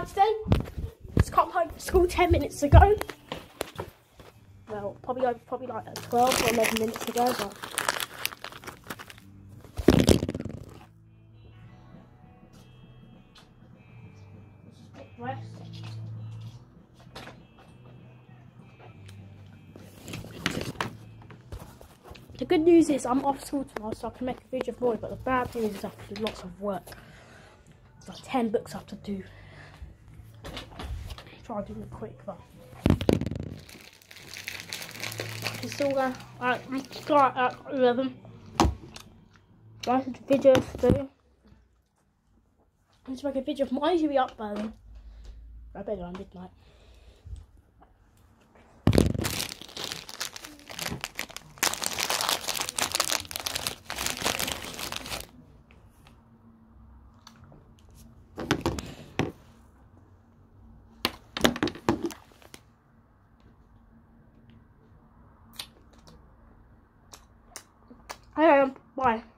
time today? Just come home from school 10 minutes ago. Well, probably like 12 or 11 minutes ago, but rest. The good news is I'm off school tomorrow, so I can make a video for it, but the bad news is I have to do lots of work. There's like 10 books I have to do. Try to do it quick, but it's still going. I'm start at 11. That's the video today. I need to make a video. I usually be up by then. I better around midnight. Bye.